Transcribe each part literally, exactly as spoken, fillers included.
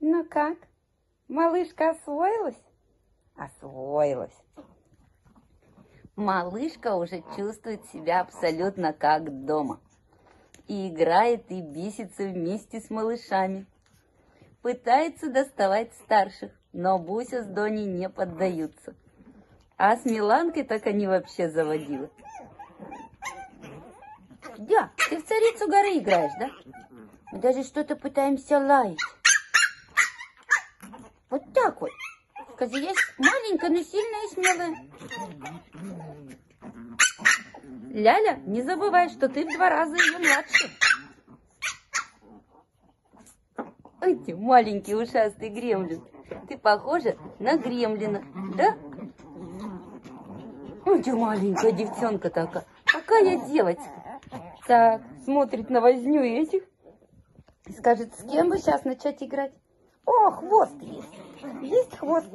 Ну как? Малышка освоилась? Освоилась. Малышка уже чувствует себя абсолютно как дома. И играет, и бесится вместе с малышами. Пытается доставать старших, но Буся с Доней не поддаются. А с Миланкой так они вообще заводилы. Да, ты в царицу горы играешь, да? Мы даже что-то пытаемся лаять. Вот так вот. Скажи, я маленькая, но сильная и смелая. Ляля, не забывай, что ты в два раза ее младше. Ой, ты маленький ушастый гремлин. Ты похожа на гремлина, да? Ой, ты маленькая девчонка такая. Какая девочка. Так, смотрит на возню этих. И скажет, с кем бы сейчас начать играть? О, хвост есть. Есть хвост.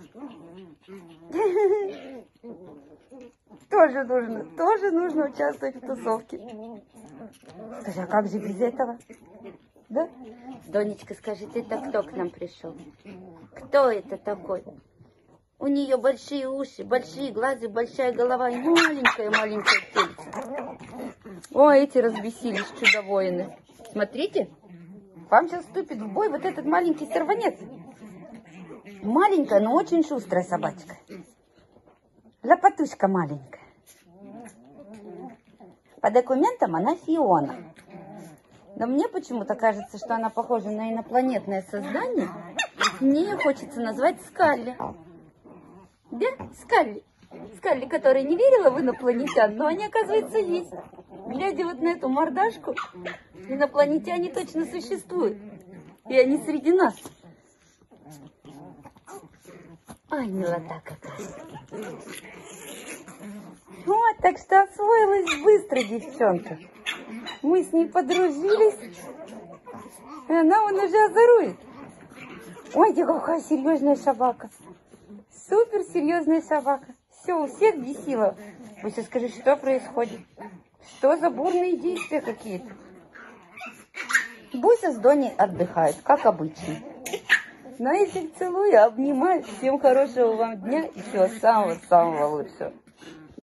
Тоже нужно, тоже нужно участвовать в тусовке. Скажи, а как же без этого? Да? Донечка, скажите, это кто к нам пришел? Кто это такой? У нее большие уши, большие глаза, большая голова и маленькая-маленькая тельце. Ой, эти разбесились чудо-воины. Смотрите, вам сейчас вступит в бой вот этот маленький сорванец. Маленькая, но очень шустрая собачка. Лопатушка маленькая. По документам она Фиона. Но мне почему-то кажется, что она похожа на инопланетное создание. Мне ее хочется назвать Скалли. Да, Скалли. Скалли, которая не верила в инопланетян, но они, оказывается, есть. Глядя вот на эту мордашку, инопланетяне точно существуют. И они среди нас. Ай, милота какая. Вот, так что освоилась быстро девчонка. Мы с ней подружились. И она вон уже озорует. Ой, какая серьезная собака. Супер серьезная собака. Все, у всех бесило. Вы сейчас скажите, что происходит? Что за бурные действия какие-то? Буся с Доней отдыхают, как обычно. Но я всех целую, обнимаю. Всем хорошего вам дня и всего самого-самого лучшего.